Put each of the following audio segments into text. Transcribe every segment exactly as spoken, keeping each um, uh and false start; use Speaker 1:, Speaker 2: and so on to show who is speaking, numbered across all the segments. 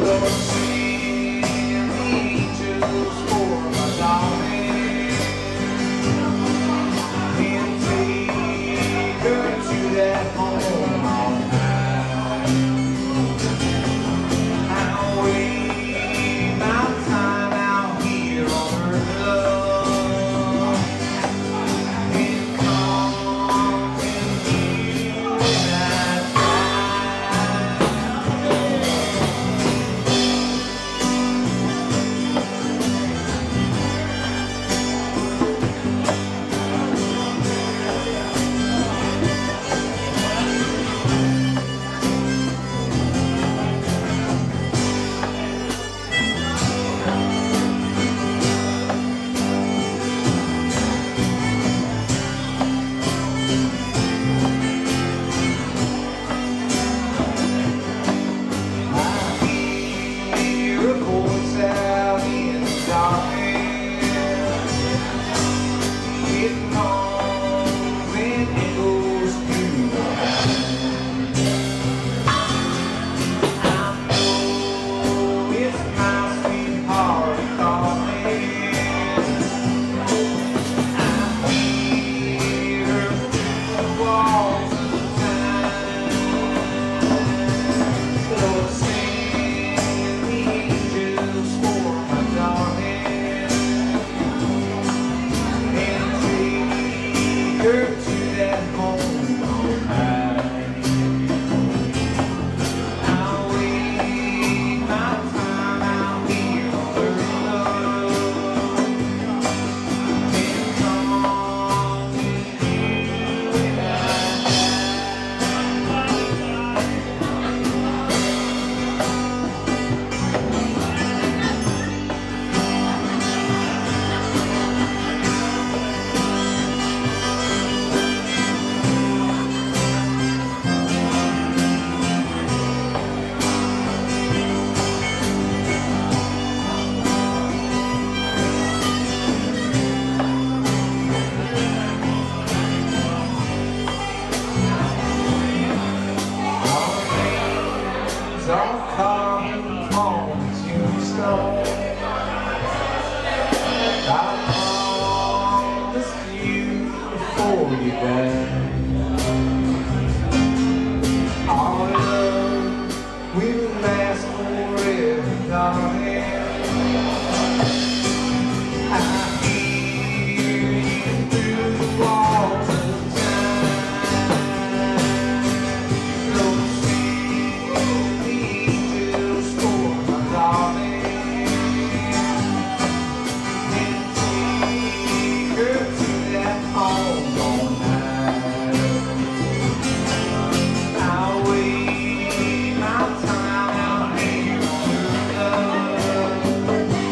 Speaker 1: Don't come home to stone. I promised you before you died. Our love will last forever, darling. I hear you through the walls of time. Those sweet angels for my darling, and take her to that home all night. I'll wait my time out here on love,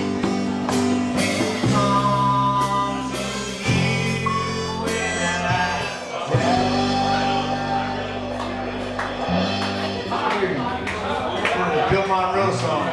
Speaker 1: and come to you when I die. Bill Monroe song.